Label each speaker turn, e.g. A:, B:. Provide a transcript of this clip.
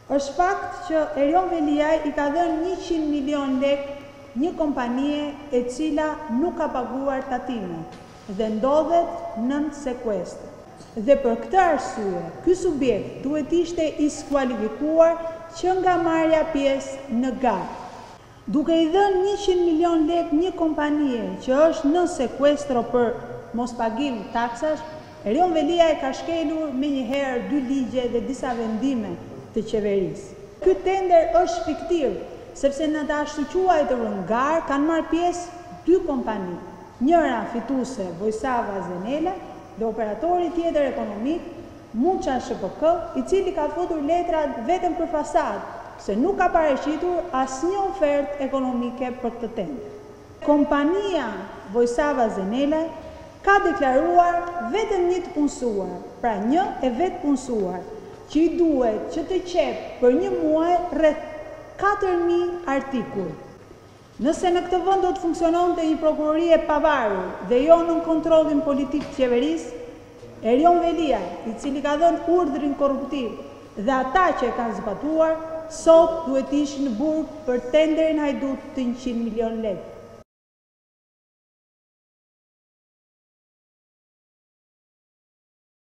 A: Është fakt që Erion Veliaj i ka dhënë 100 milion lek një kompanie e cila nuk ka paguar tatimet dhe ndodhet nën sekuestër. Dhe për këtë arsye, ky subjekt duhet ishte diskualifikuar që nga marrja pjesë në gara. Duke i dhënë 100 milion lek një kompanie që është në sekuestro për mospagim taksash, Erion Veliaj ka shkelur menjëherë 2 ligje dhe disa vendime të qeverisë. Ky tender është fiktiv, sepse në të ashtu quajtur në garë kanë marrë pjesë 2 kompani. Njëra fituese Vojsava Zenela dhe operatori tjetër ekonomik Muça SHPK, i cili ka futur letrat vetëm për fasadë, se nuk ka paraqitur asnjë ofertë ekonomike për këtë tender. Kompania Vojsava Zenela ka deklaruar vetëm një të punësuar, pra një e vetë punësuar, që i duhet që të qepë për një muaj rreth 4.000 artikuj. Nëse në këtë vend do të funksiononte një prokurori e pavarur dhe jo në kontrollin politik të qeverisë, Erion Veliaj, i cili ka dhënë urdhrin korruptiv dhe ata që e kanë zbatuar, sot duhet ishin në burg për tenderin hajdut të 100 milion lekë.